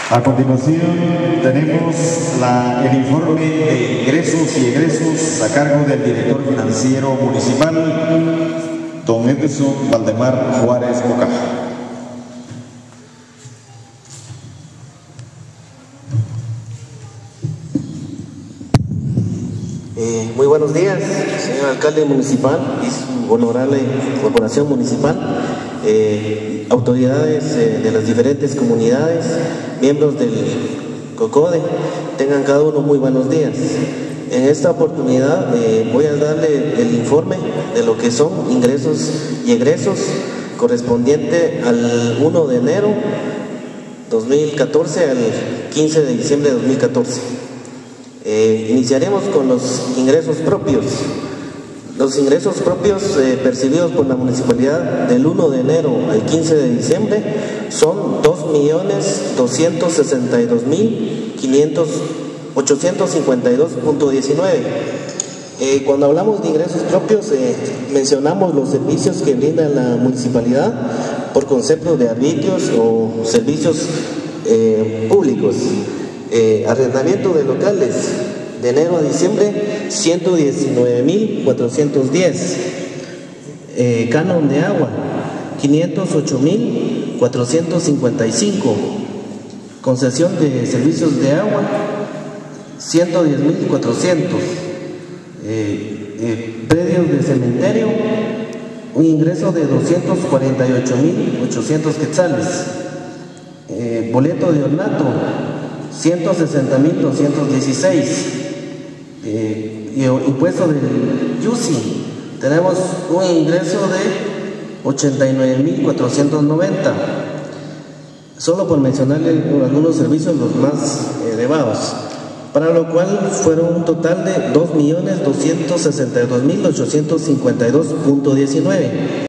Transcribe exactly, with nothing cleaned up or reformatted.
A continuación tenemos la, el informe de ingresos y egresos a cargo del director financiero municipal, don Edson Valdemar Juárez Boca. Eh, muy buenos días, señor alcalde municipal y su honorable corporación municipal, eh, autoridades eh, de las diferentes comunidades, miembros del COCODE, tengan cada uno muy buenos días. En esta oportunidad eh, voy a darle el informe de lo que son ingresos y egresos correspondiente al primero de enero dos mil catorce al quince de diciembre de dos mil catorce. Eh, iniciaremos con los ingresos propios. Los ingresos propios eh, percibidos por la municipalidad del primero de enero al quince de diciembre son dos millones doscientos sesenta y dos mil ochocientos cincuenta y dos punto diecinueve. Eh, cuando hablamos de ingresos propios, eh, mencionamos los servicios que brinda la municipalidad por concepto de arbitrios o servicios eh, públicos. Eh, arrendamiento de locales de enero a diciembre ciento diecinueve mil cuatrocientos diez, eh, canon de agua quinientos ocho mil cuatrocientos cincuenta y cinco, concesión de servicios de agua ciento diez mil cuatrocientos, eh, eh, predios de cementerio un ingreso de doscientos cuarenta y ocho mil ochocientos quetzales, eh, boleto de ornato ciento sesenta mil doscientos dieciséis, eh, y impuesto del YUSI tenemos un ingreso de ochenta y nueve mil cuatrocientos noventa, solo por mencionarle algunos servicios los más elevados, para lo cual fueron un total de dos millones doscientos sesenta y dos mil ochocientos cincuenta y dos punto diecinueve.